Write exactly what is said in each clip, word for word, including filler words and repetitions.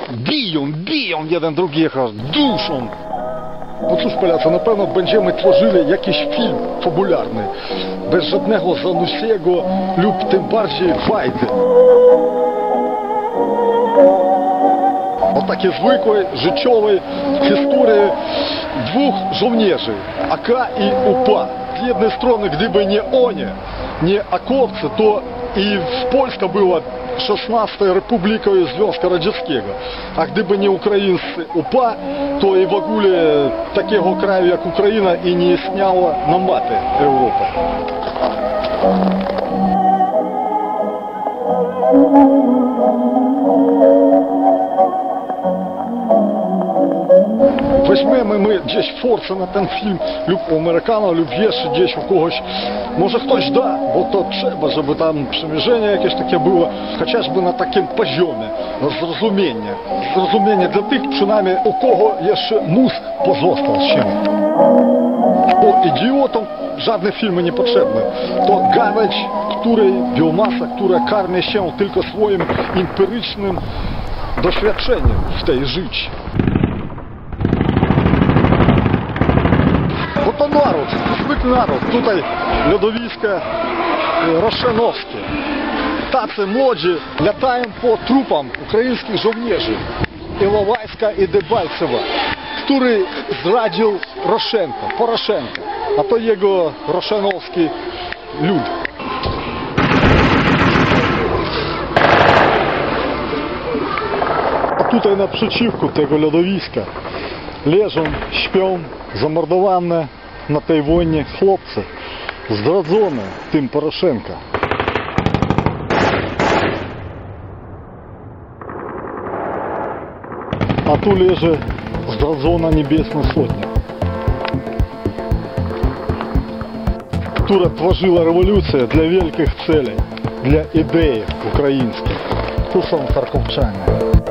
biją, biją jeden drugiego, duszą. No cóż, Polacy, na pewno będziemy tworzyli jakiś film fabularny, bez żadnego Zanussiego lub tym bardziej Wajdy. O takiej zwykłej, życiowej historii dwóch żołnierzy, A K i U P A. Z jednej strony, gdyby nie oni, nie akowcy, to i Polska była szesnastą Republiką Związku Radzieckiego. A gdyby nie ukraińscy U P A, to i w ogóle takiego kraju jak Ukraina i nie istniało na mapie Europy. Weźmiemy my gdzieś force na ten film lub u Amerykana, lub jeszcze gdzieś u kogoś. Może ktoś da, bo to trzeba, żeby tam przymierzenie jakieś takie było, chociażby na takim poziomie zrozumienia. Zrozumienie dla tych przynajmniej, u kogo jeszcze mózg pozostał się. Bo idiotom żadne filmy nie potrzebne. To gałęź, której biomasa, która karmi się tylko swoim empirycznym doświadczeniem w tej życiu. Bo to naród, zwykły naród. Tutaj lodowiska roszczenowskie. Tacy młodzi latają po trupom ukraińskich żołnierzy Ilowajska i Debalcewa, który zdradził Roszenko, Poroszenko, a to jego roszczenowski lud. A tutaj naprzeciwku tego lodowiska leżą, śpią zamordowane na tej wojnie chłopcy, zdradzone tym Poroszenko. A tu leży zdradzona Niebiesna Sotnia, która tworzyła rewolucję dla wielkich celей, dla idei ukraińskich. Tu są charkowczanie.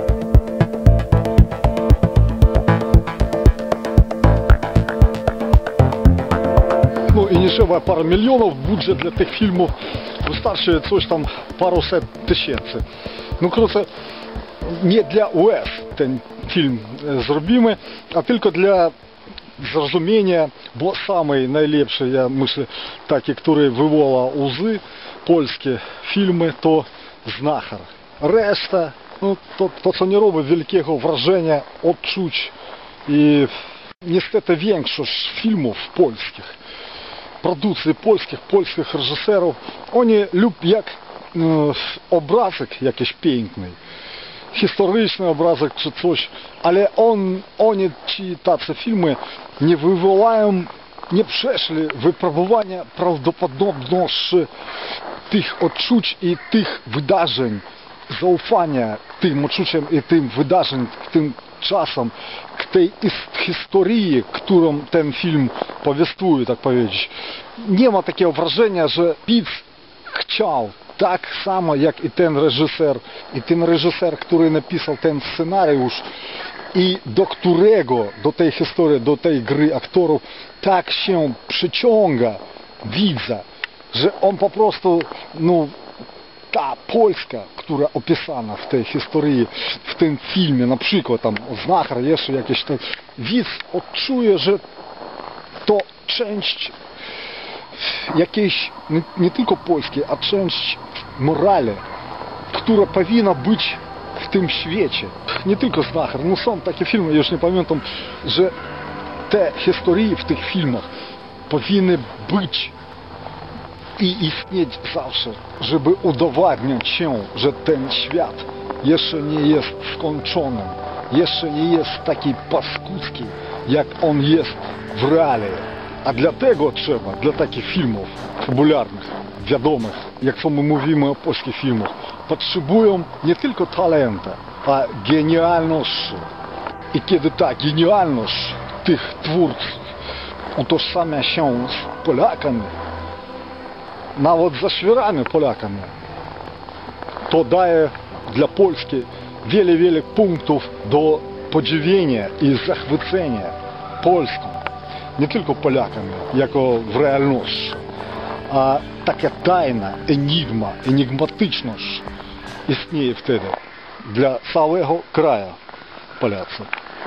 No i nie trzeba parę milionów budżet dla tych filmów, wystarczy coś tam paruset tysięcy. No krótko, nie dla U S ten film zrobimy, a tylko dla zrozumienia, bo samый najlepszy, ja myślę, taki, który wywoła łzy, polskie filmy, to Znachar. Reszta, no to, to co nie robi wielkiego wrażenia, odczuć i niestety większość filmów polskich, produkcji polskich, polskich reżyserów, oni lubią jak e, obrazek jakiś piękny, historyczny obrazek czy coś, ale on, oni, ci tacy filmy nie wywołają, nie przeszli wypróbowania prawdopodobności tych odczuć i tych wydarzeń, zaufania tym odczuciom i tym wydarzeń, tym czasom, k tej historii, którą ten film powествует, tak powiedzieć. Nie ma takiego wrażenia, że widz chciał tak samo jak i ten reżyser, i ten reżyser, który napisał ten scenariusz i do którego, do tej historii, do tej gry aktorów tak się przyciąga widza, że on po prostu, no, ta Polska, która opisana w tej historii, w tym filmie, na przykład tam Znachar, jeszcze jakieś tam, widz odczuje, że to część jakiejś, nie, nie tylko polskiej, a część morali, która powinna być w tym świecie. Nie tylko Znachar, no są takie filmy, już nie pamiętam, że te historie w tych filmach powinny być i istnieć zawsze, żeby udowadniać się, że ten świat jeszcze nie jest skończony, jeszcze nie jest taki paskudzki, jak on jest w realii. A dlatego trzeba, dla takich filmów fabularnych, wiadomych, jak to my mówimy o polskich filmach, potrzebują nie tylko talentu, a genialności. I kiedy ta genialność tych twórców utożsamia się z Polakami, nawet ze świerami Polakami, to daje dla Polski wiele, wiele punktów do podziwienia i zachwycenia Polską. Nie tylko Polakami, jako w realności, a taka tajna enigma, enigmatyczność istnieje wtedy dla całego kraju. паляться.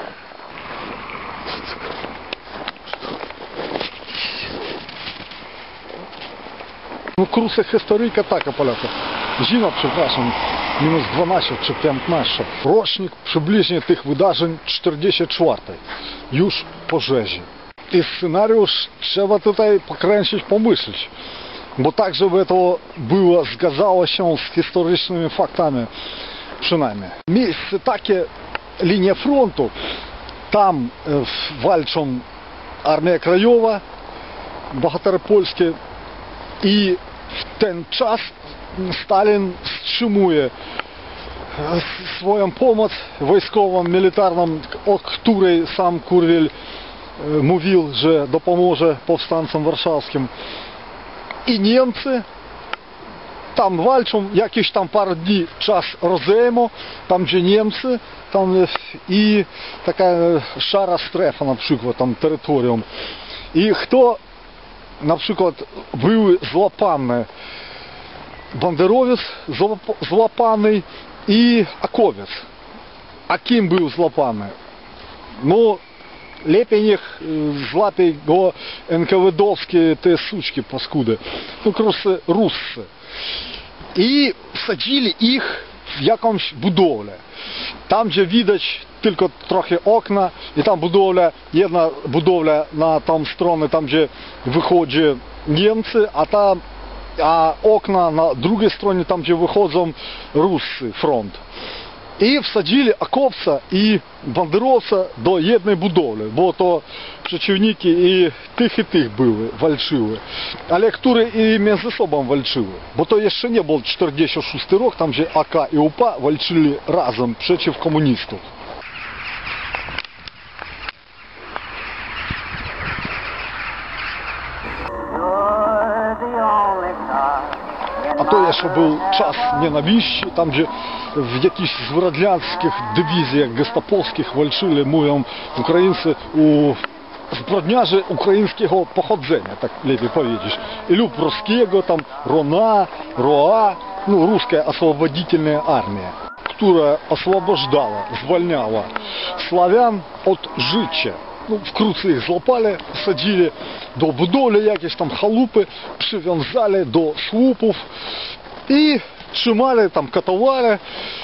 Ну, Krusy historyjka taka Polaka. Zima, przepraszam, minus dwanaście czy piętnaście. Rocznik przybliżenie tych wydarzeń czterdziestej czwartej. Już po rzezi. I scenariusz trzeba tutaj pokręcić, pomyśleć. Bo tak, żeby to było, zgadzało się z historycznymi faktami. Przynajmniej. Miejsce takie, linia frontu. Tam e, walczą Armia Krajowa, bohatery polskie. I w ten czas Stalin wstrzymuje swoją pomoc wojskową, militarną, o której sam Kurwiel mówił, że dopomoże powstańcom warszawskim. I Niemcy tam walczą, jakieś tam parę dni czas rozejmu, tam gdzie Niemcy, tam i taka szara strefa na przykład, tam terytorium. I kto na przykład były złapane banderowiec złapany i akowiec. A kim był złapany? No, lepiej niech złapie go en ka we dowskie te suczki paskudy. No, просто ruscy. I wsadzili ich w jakąś budowlę. Tam, gdzie widać tylko trochę okna i tam budowla, jedna budowla na tą stronę, tam gdzie wychodzi Niemcy, a tam a okna na drugiej stronie, tam gdzie wychodzą Ruscy, front. I wsadzili okopca i banderowca do jednej budowli, bo to przeciwniki i tych i tych były, walczyły. Ale które i między sobą walczyły. Bo to jeszcze nie był czterdziesty szósty rok, tam gdzie A K i U P A walczyli razem przeciw komunistów. A to jeszcze był czas nienawiści, tam gdzie w jakichś zbrodniarskich dywizjach gestapowskich walczyli, mówią Ukraińcy, u zbrodniarzy ukraińskiego pochodzenia, tak lepiej powiedzieć. I lub ruskiego, tam Рона, РОА, ну, русская освободительная армия, która освобождала, zwalniała славян od życia. Ну, wkrótce ich złapali, sadzili do budowli, jakieś tam chalupy, przywiązali do słupów i trzymali, tam katowali,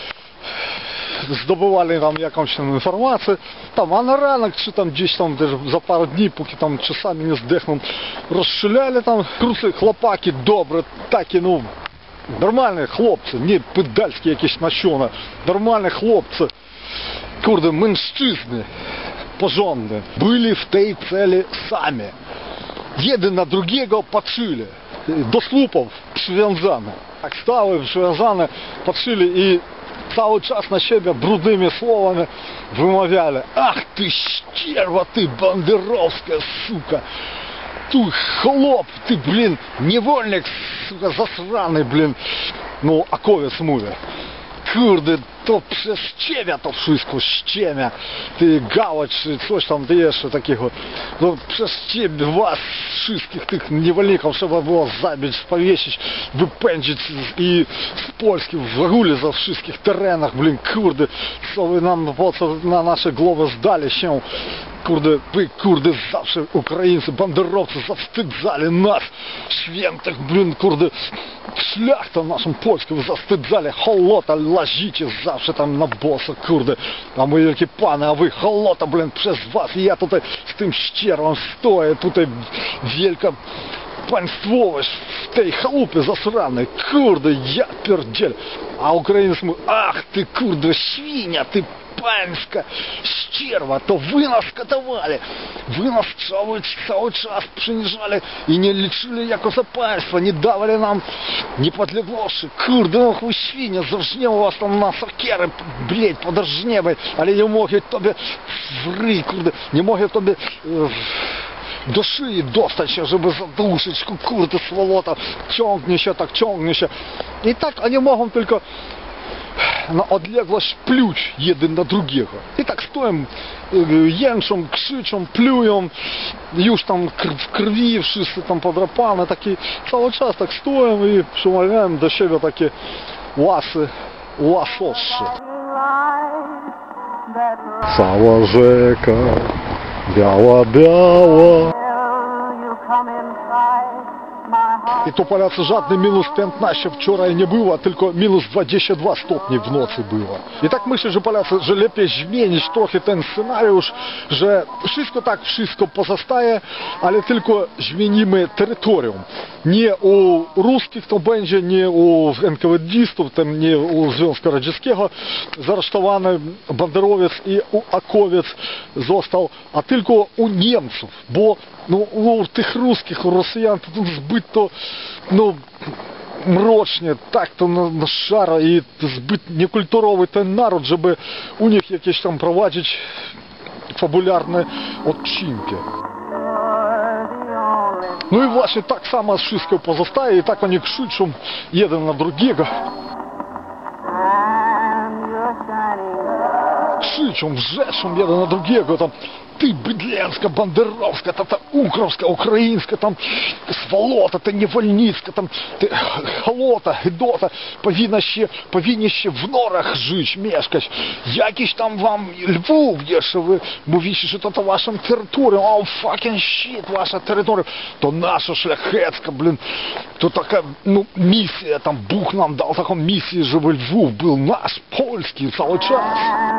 zdobywali tam jakąś tam informację, tam, a na ranek, czy tam gdzieś tam też za parę dni, póki tam czasami nie zdechną, rozstrzelali tam. Wkrótce chłopaki dobre, takie, no, normalne chłopcy, nie pedalskie jakieś nasiona, normalne chłopcy, kurde, mężczyzny porządne, byli w tej celi sami. Jeden na drugiego patrzyli, do słupów przywiązane. Tak stały, przywiązane, patrzyli i cały czas na siebie brudnymi słowami wymawiali: ach ty ścierwa, ty banderowska, suka, tu chłop, ty, blin, niewolnik, suka, zasrany, blin. No, akowiec mówi: kurde, to przez ciebie to wszystko ściemia, ty gałacz, czy coś tam jeszcze takiego. No, przez ciebie was wszystkich tych niewolników trzeba było zabić, powiesić, wypędzić i z Polski w ogóle za wszystkich terenach, blin, kurde, co wy nam po co na nasze głowy zdali się. Kurde, wy, kurde, zawsze Ukraińcy, banderowcy zawstydzali nas, świętych, blin, kurde, szlachtę naszą polską zawstydzali, holota, lazicie zawsze tam na boso, kurde, a my wielkie pany, a wy holota, blin, przez was, i ja tutaj z tym ścierwą stoję, tutaj wielka państwowość w tej chałupie zasranej, kurde, ja pierdziel, a Ukraińcy mówią: ach ty, kurde, świnia, ty pańska ścierwa, to wy nas katowali, wy nas cały, cały czas przyniżali i nie liczyli jako za państwo, nie dawali nam niepodległości, kurde, no chuj świnia, zrżniemy was tam na sakierę, bleć, podrżniemy, ale nie mogę tobie wryj, kurde, nie mogę tobie do szyi dostać się, żeby zaduszyć, kurde, swolota, ciągnie się, tak ciągnie się. I tak oni mogą tylko na odległość pluć jeden na drugiego. I tak stoją, jęczą, krzyczą, plują, już tam w krwi wszyscy tam podrapane, taki cały czas tak stoją i przemawiają do siebie takie łasy, łasosze. Cała rzeka, biała-biała. I to Polacy żadny minus piętnaście wczoraj nie było, tylko minus dwadzieścia dwa stopnie w nocy było. I tak myślę, że Polacy, że lepiej zmienić trochę ten scenariusz, że wszystko tak, wszystko pozostaje, ale tylko zmienimy terytorium. Nie u ruskich to będzie, nie u enkavedistów, tam nie u Związku Radzieckiego zaresztowany banderowiec i uakowiec został, a tylko u Niemców, bo no, u tych ruskich, u Rosjan to zbyt to, no, mrocznie, tak to na, na szaro i zbyt niekulturowy ten naród, żeby u nich jakieś tam prowadzić fabularne odcinki. No i właśnie tak samo wszystko pozostaje i tak oni krzyczą jeden na drugiego. Krzyczą, wrzeszą jeden na drugiego, tam ty быдленska, бандеровska, та, та укровська, українська, там сволота, та невольницька, там ти холота, гидота, повинна ще, повинні ще в норах жить, мешкать. Якісь там вам Львов є, що ви мовіться, що це ваша територія, oh fucking shit, ваша територія, то наша шляхетська, блін, то така, ну, місія, там Бог нам дав таку місію, щоб Львов був наш, польський, цілий час.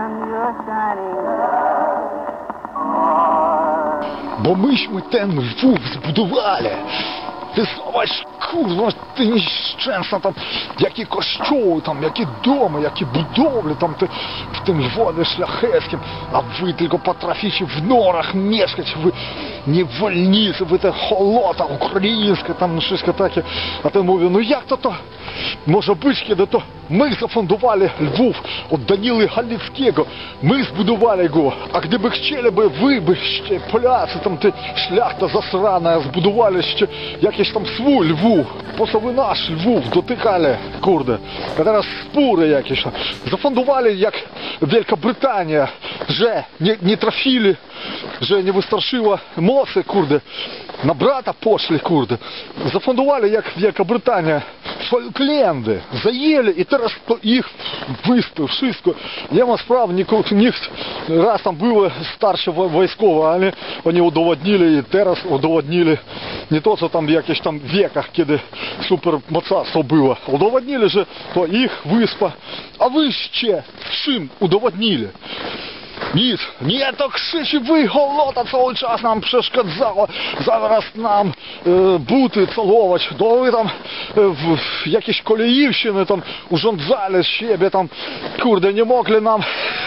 Бо ми ж ми ten Львов збудували. Ти зобач, курва, ти ніщенсно, там, які костьоли, там, які доми, які будовлі, там, ти в тим Львові шляхетським, а ви тільки потрафічі в норах мешкать, ви невольниці, ви те холота українська, там, ну, щось таке. А ти мовив, ну як то то, може бути, де то ми зафундували Львов від Даніли Галицького, ми збудували його, а гdyby chcieli би ви, би ще поляці, там, ти шляхта засрана, збудували ще якісь там свій Львов, просто ви наш Львов дотикали, курде. А зараз спори якісь. Зафундували, як Велика Британія, że nie, nie trafili, że nie wystarczyło mocy, kurde, na brata poszli, kurde. Zafundowali, jak Wielka Brytania, Falklandy, zajęli i teraz to ich wyspy, wszystko. Nie ma spraw, nikt, nikt raz tam były starsze wojskowe, ale oni udowodnili i teraz udowodnili nie to, co tam w jakichś tam wiekach, kiedy super mocarstwo było. Udowodnili, że to ich wyspa, a wyście czym udowodnili? Nic, nie to krzyczy wy, голота cały czas nam przeszkadzało, zaraz nam e, buty całować, to wy tam e, w, w jakieś kolejiwщины tam urządzali siebie tam, kurde, nie mogli nam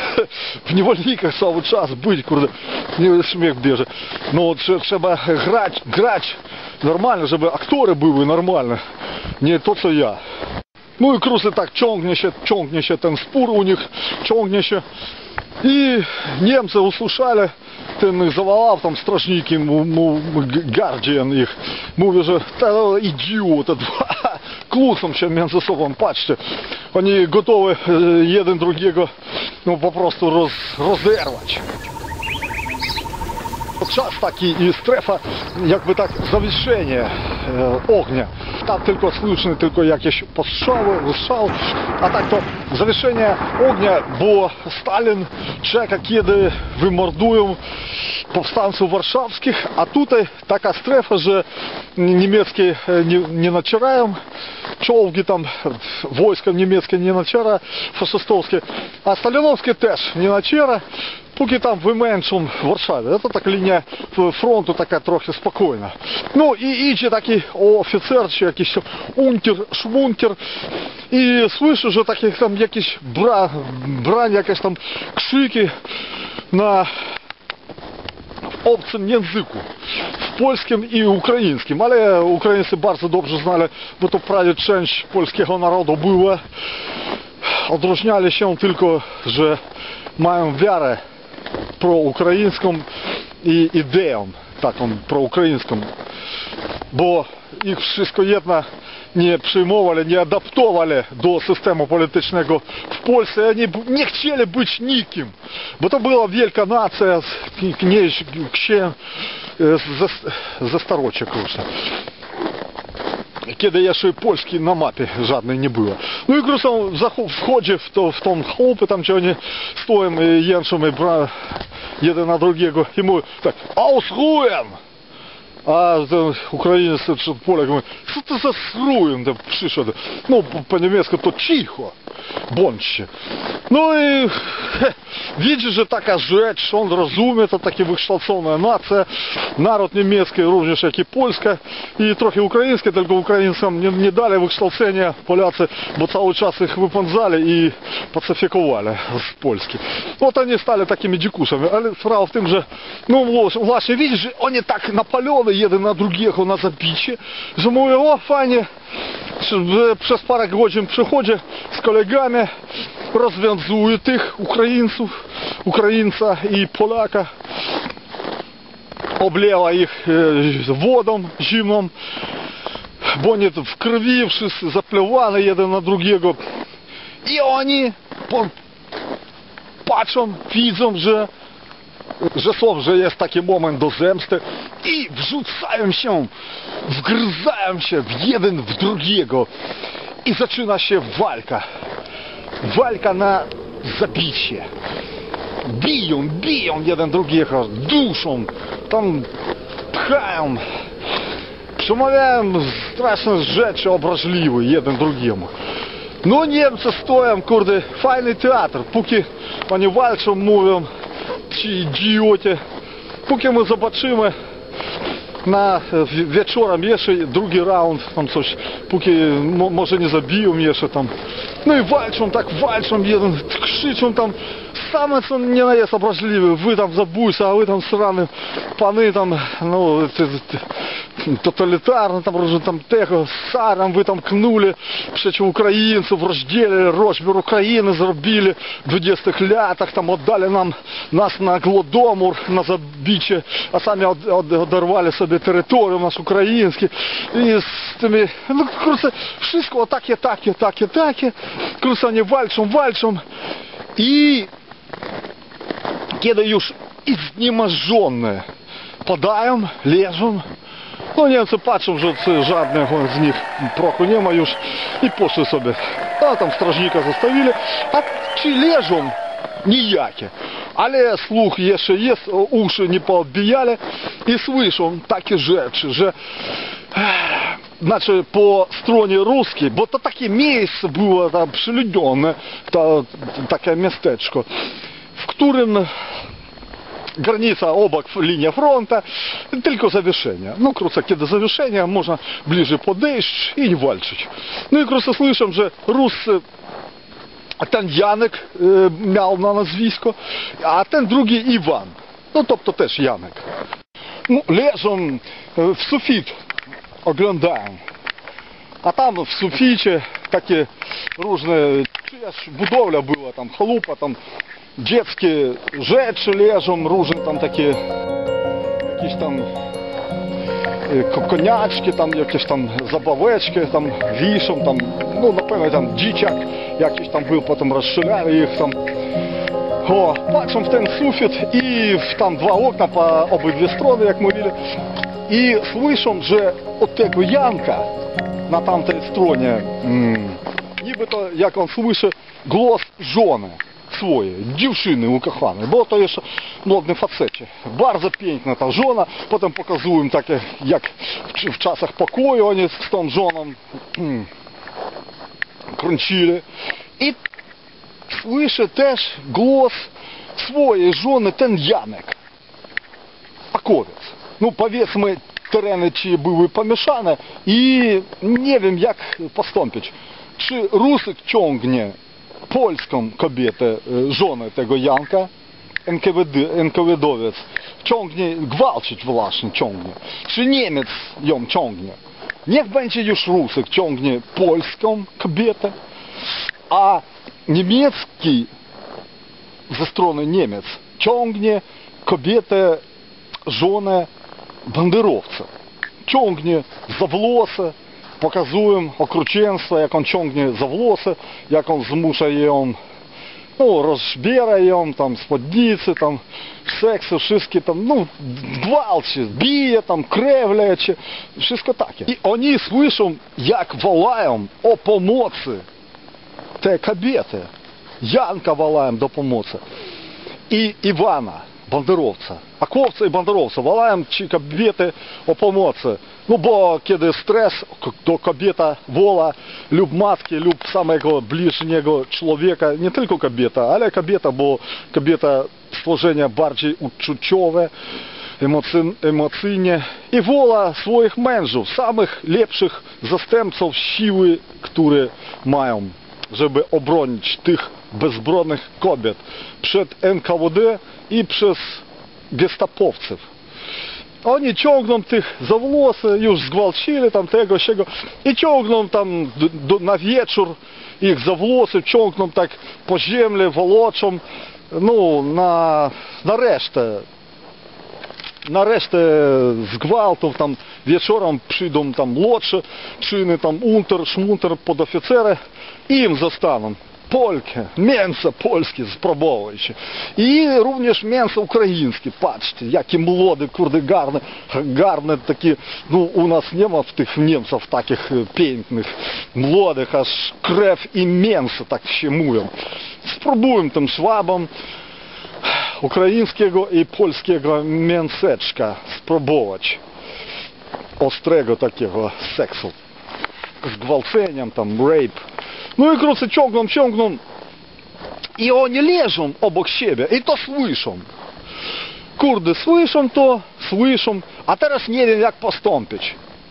w niewolnikach cały czas być, kurde, nie śmiech bierze. No trzeba grać, grać normalnie, żeby aktory były normalne, nie to co ja. No i krótko tak ciągnie się, ciągnie się ten spór u nich, ciągnie się. I Niemcy usłyszeli, ten zawołał tam strażniki, Guardian ich, mówi, że to idioty, kłócą się między sobą, patrzcie, oni gotowi jeden drugiego no, po prostu roz, rozerwać. Czas taki i strefa, jakby tak zawieszenie e, ognia. Tam tylko słyszne, tylko jakieś postrzały, wystrzały, a tak to zawieszenie ognia, bo Stalin czeka, kiedy wymordują powstańców warszawskich, a tutaj taka strefa, że niemieckie nie, nie nacierają, czołgi tam, wojska niemieckie nie naciera, faszystowskie, a stalinowskie też nie naciera. Póki tam wymęczą w Warszawie. To taka linia frontu taka trochę spokojna. No i idzie taki oficer, czy jakiś unter, szwunter i słyszy, że takie tam jakieś bra, brań, jakieś tam krzyki na obcym języku. W polskim i ukraińskim, ale Ukraińcy bardzo dobrze znali, bo to prawie część polskiego narodu była. Odróżniali się tylko, że mają wiarę proukraińską i ideą taką proukraińską, bo ich wszystko jedno nie przyjmowali, nie adaptowali do systemu politycznego w Polsce, oni nie chcieli być nikim, bo to była wielka nacja, knieś, księ, ze, ze starocia, kurczę. kiedy jeszcze Polski na mapie żadnej nie było. No i krótko on wchodzi w, to, w tą chałupę, tam gdzie oni stoją i jęczą i bra, jeden na drugiego i mówi tak, ausruhen! A ten Ukrainiec przed Polak mówi, co to za srujem tam przyszedł? No po, po niemiecku to cicho, bądźcie. No i he, widzi, że taka rzecz, on rozumie, to takie wykształcona nacja, naród niemiecki również jak i Polska i trochę ukraińskie, tylko Ukraińcom nie, nie dali wykształcenia Polacy, bo cały czas ich wypędzali i pacyfikowali z Polski. No to nie stali takimi dzikuszami, ale sprawa w tym, że no właśnie widzisz, że oni tak napalone jeden na drugiego na zabicie, że mówią, o fajnie, że przez parę godzin przychodzi z kolegami, rozwiązuje tych Ukraińców, Ukraińca i Polaka, oblewa ich wodą zimną, bo oni w krwi wszyscy zaplewani jeden na drugiego i oni patrzą, widzą, że że są, że jest taki moment do zemsty i wrzucają się, wgryzają się w jeden w drugiego i zaczyna się walka. Walka na zabicie. Biją, biją jeden drugiego, duszą, tam pchają. Przemawiają straszne rzeczy obraźliwe jeden drugiemu. No Niemcy stoją, kurde, fajny teatr, póki oni walczą, mówią, ci idioci, póki my zobaczymy na wieczorem jeszcze drugi round, tam coś, póki mo, może nie zabiją jeszcze tam. No i walczą, tak walczą, jeden krzyczą tam, same co nie jest obraźliwe, wy tam zabójcy, a wy tam strany pany tam, no, ty, ty, totalitarne tam, różne tam tego, sarem wy tam kнули przeciw Ukraińców, rozdzielili, rozbiór Ukrainy zrobili w dwudziestych latach, tam oddali nam, nas na głodomor, na zabicie, a sami od, od, oderwali sobie terytorium nasz ukraińskie i z tymi, no kurczę, wszystko takie, takie, takie, takie, kurczę, oni walczą, walczą i kiedy już zniemożone padają, leżą, no Niemcy patrzą, że żadnego z nich prochu nie ma już i poszli sobie. A tam strażnika zostawili, a ci leżą nijakie. Ale słuch jeszcze jest, uszy nie poodbijali i słyszą takie rzeczy, że znaczy po stronie ruskiej, bo to takie miejsce było tam przyludnione, to, takie miasteczko, w którym granica obok, linia fronta, tylko zawieszenie. No krótko, kiedy zawieszenie, można bliżej podejść i nie walczyć. No i krótko słyszę, że Ruscy, ten Janek e, miał na nazwisko, a ten drugi Iwan. No to, to też Janek. No, leżą w sufit, oglądają. A tam w suficie takie różne, czyjaś budowla była, tam chalupa, tam dzieckie rzeczy leżą, różne tam takie, jakieś tam koniaczki, tam jakieś tam zabaweczki tam wiszą, tam, no na pewno tam dzieciak jakiś tam był, potem rozstrzelali ich tam. O, patrzą w ten sufit i w tam dwa okna po obydwie strony, jak mówili, i słyszą, że od tego Janka na tamtej stronie, mm, niby to, jak on słyszy, głos żony swojej, dziewczyny ukochanej, bo to jeszcze młodny facecie. Bardzo piękna ta żona, potem pokazują takie, jak w, w czasach pokoju oni z tą żoną mm, kręcili. I słyszy też głos swojej żony, ten Janek. Pakowiec. No powiedzmy, tereny ci były pomieszane i nie wiem jak postąpić. Czy Rusek ciągnie polską kobietę, żonę tego Janka, en ka we de, en ka we dowiec, ciągnie, gwałcić właśnie ciągnie. Czy Niemiec ją ciągnie? Niech będzie już Rusek ciągnie polską kobietę, a niemiecki ze strony Niemiec ciągnie kobietę, żonę banderowca. Ciągnie za włosy, pokazują okrucieństwo, jak on ciągnie za włosy, jak on zmusza ją no, rozbierają tam spódnicy, tam seksy, wszystkie tam, no, gwałci, bije, tam, krewlecie, wszystko takie. I oni słyszą, jak wołają o pomocy te kobiety. Janka wołają do pomocy. I Iwana, banderowca. A chłopcy i banderowcy wołają ci kobiety o pomocy. No bo kiedy stres, to kobieta woła lub matki, lub samego bliźniego człowieka, nie tylko kobieta, ale kobieta, bo kobieta stworzenie bardziej uczuciowe, emocy, emocjnie i woła swoich mężów, samych lepszych zastępców siły, które mają, żeby obronić tych bezbronnych kobiet przed N K W D i przez gestapowców. Oni ciągną tych za włosy, już zgwałcili tam tego, siego i ciągną tam do, na wieczór ich za włosy, ciągną tak po ziemi, woloczą, no na, na resztę. Na resztę zgwałtów tam wieczorem przyjdą tam młodsze czyny, tam unter, szmunter, podoficery i im zostaną Polki, mięso polskie spróbujcie. I również mięso ukraińskie. Patrzcie, jakie młode, kurde, garne, garne takie, no u nas nie ma w tych Niemców takich pięknych, młodych, aż krew i mięso tak się mówią. Spróbuję tym szwabom ukraińskiego i polskiego mięseczka spróbować. Ostrego takiego seksu. Z gwałceniem, tam, rape. No i krótce ciągną, ciągną. I oni leżą obok siebie i to słyszą. Kurde, słyszą to, słyszą, a teraz nie wiem jak postąpić.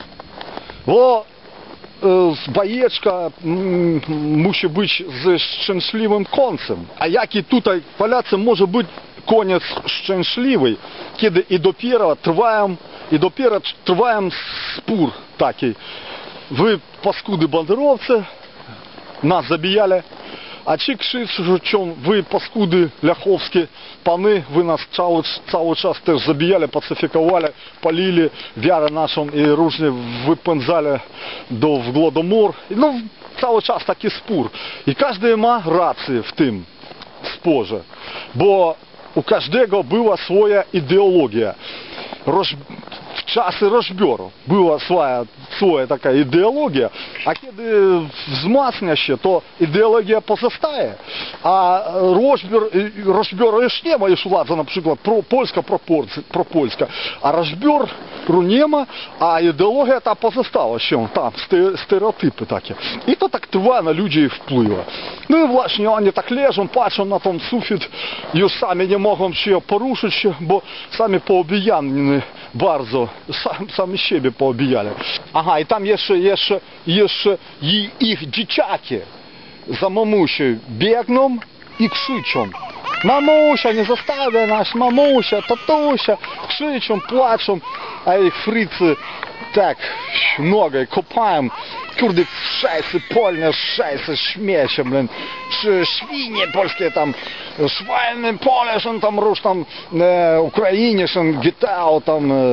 Bo e, bajeczka m, musi być ze szczęśliwym końcem. A jaki tutaj Polacy może być koniec szczęśliwy, kiedy i dopiero trwają, i dopiero trwają spór taki. Wy paskudy banderowcy, nas zabijali, a ci krzyczą, wy paskudy ляховskie pany, wy nas cały, cały czas też zabijali, pacyfikowali, palili wiarę naszą i różnie wypędzali do, w Głodomor. No cały czas taki spór. I każdy ma rację w tym sporze, bo u każdego była swoja ideologia. Roz... W czasy rozbioru była swoja, swoja taka ideologia, a kiedy wzmacnia się, to ideologia pozostaje. A rozbiór, rozbioru już nie ma, już władza na przykład pro, polska, propolska, a rozbioru nie ma, a ideologia ta pozostała się tam, stereotypy takie. I to tak trwa na ludzi wpływa. No i właśnie oni tak leżą, patrzą na ten sufit, już sami nie mogą się poruszyć, bo sami poobijani bardzo, sam, sami siebie poobijali. Aha, i tam jeszcze, jeszcze, jeszcze i ich dzieciaki za mamusią biegną i krzyczą. Mamusia, nie zostawia nas, mamusia, tatusia, krzyczą, płaczą, a ich frycy tak nogę kopają. Kurde, szajsy polne, szajsy, śmiecie, blin. Świnie polskie tam, szwajne pole, są tam róż tam, e, Ukrainie, są gitao tam, e,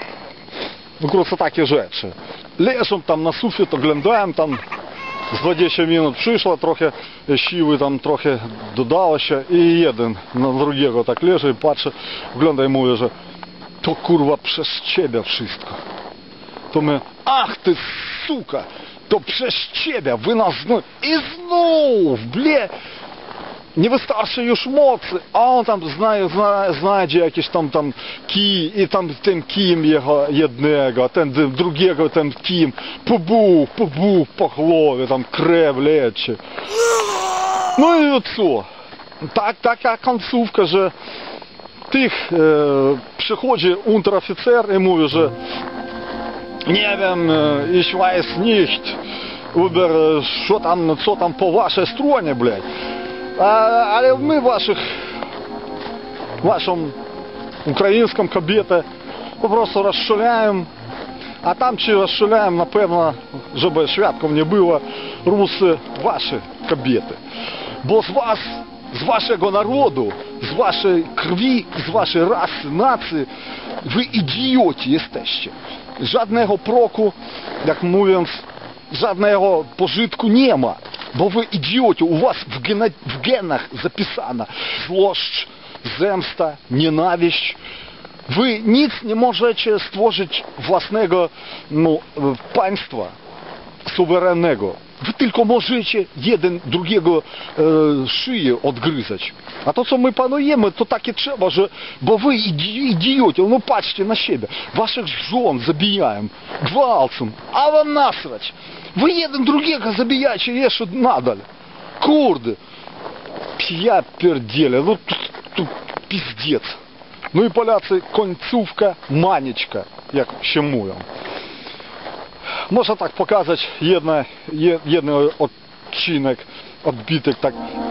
no krótko takie rzeczy. Leżą tam na sufit, oglądają tam, z dwadzieścia minut przyszło, trochę siły tam trochę dodało się i jeden na drugiego tak leży i patrzy, ogląda i mówi, że to kurwa przez ciebie wszystko. To my, ach ty suka, to przez ciebie, wy nas znów, i znów, ble, nie wystarczy już mocy, a on tam zna, zna, znajdzie jakiś tam, tam kij i tam tym kijem jego jednego, a ten drugiego tym kijem pobuch, pobuch po głowie, tam krew leci. No i co? Tak, taka końcówka, że tych e, przychodzi unteroficer i mówi, że nie wiem, ich weiß nicht, über, co tam, co tam po waszej stronie, blядь. Ale my waszych, waszą ukraińską kobietę po prostu rozstrzelają, a tam ci rozstrzelają na pewno, żeby świadków nie było, Rusy, wasze kobiety. Bo z was, z waszego narodu, z waszej krwi, z waszej rasy, nacji, wy idioci jesteście. Żadnego proku, jak mówiąc, żadnego pożytku nie ma. Bo wy idioci, u was w, gena, w genach zapisana złość, zemsta, nienawiść. Wy nic nie możecie stworzyć własnego no, państwa suwerennego. Wy tylko możecie jeden drugiego e, szyję odgryzać. A to, co my panujemy, to takie trzeba, że... Bo wy idioci, no patrzcie na siebie. Waszych żon zabijają, gwałcą, a wam nasrać. Wy jeden drugiego zabijacie jeszcze nadal. Kurde. Ja pierdzielę, no to, to pizdziec. No i Polacy, końcówka, manieczka, jak się mówią. Można tak pokazać jedno, jeden odcinek, odbitek, tak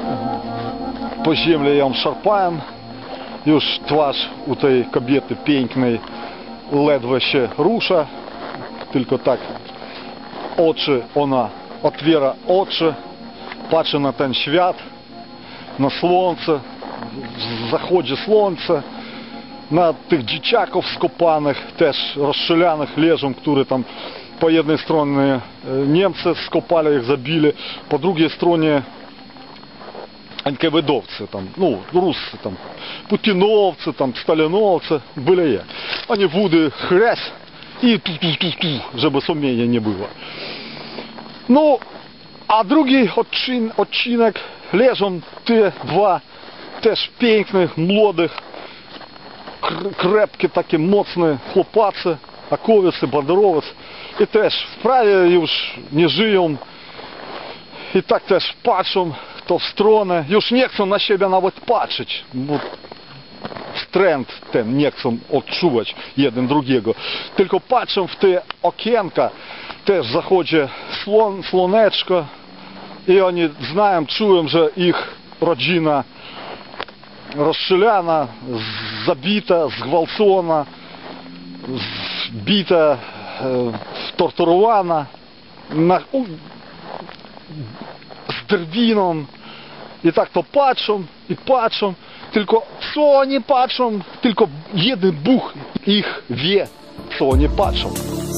po ziemi ją szarpałem. Już twarz u tej kobiety pięknej ledwo się rusza, tylko tak oczy, ona otwiera oczy, patrzy na ten świat, na słońce, w zachodzie słońca, na tych dzieciaków skopanych, też rozstrzelanych leżą, które tam po jednej stronie Niemcy skopali, ich zabili, po drugiej stronie эн ка вэ довцы, там, ну, русские, там, путиновцы, там, сталиновцы, были. Они вуды хрясь и ту-ту-ту-ту, żeby sumienia nie było. No, a drugi odcin odcinek leżą te dwa też pięknych, młodych, krepkie, takie mocne chłopacy, akowicy, banderowiec i też w prawie już nie żyją i tak też patrzą to w stronę, już nie chcą na siebie nawet patrzeć, bo trend ten nie chcą odczuwać jeden drugiego, tylko patrzą w te okienka, też w zachodzie słon, słoneczko i oni znają, czują, że ich rodzina rozstrzelana, zabita, zgwałcona, zbita, torturowana, na, z drwiną. I tak to patrzą i patrzą, tylko co oni patrzą, tylko jeden Bóg ich wie, co oni patrzą.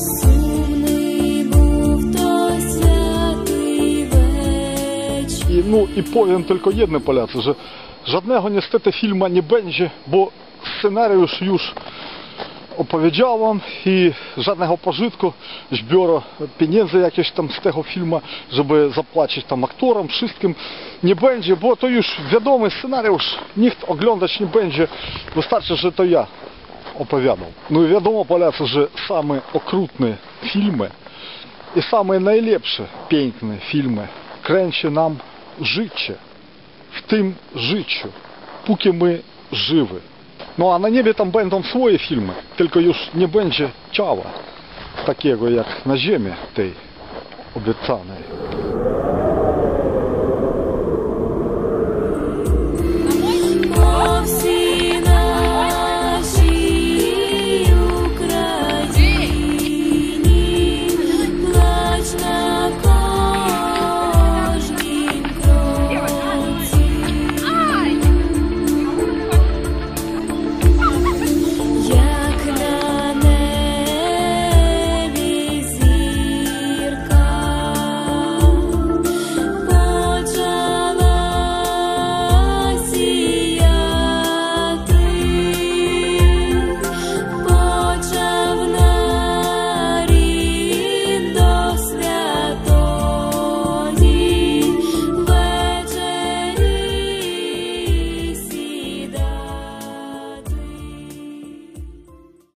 I, no, i powiem tylko jedno, Polacy, że żadnego niestety filmu nie będzie, bo scenariusz już opowiedziałem i żadnego pożytku, zbiorę pieniędzy jakieś tam z tego filmu, żeby zapłacić tam aktorom, wszystkim nie będzie, bo to już wiadomy scenariusz, nikt oglądać nie będzie, wystarczy, że to ja opowiadam. No i wiadomo, Polacy, że same okrutne filmy i same najlepsze, piękne filmy kręci nam życie, w tym życiu, póki my żywy. No a na niebie tam będą swoje filmy, tylko już nie będzie ciała takiego jak na ziemi tej obiecanej.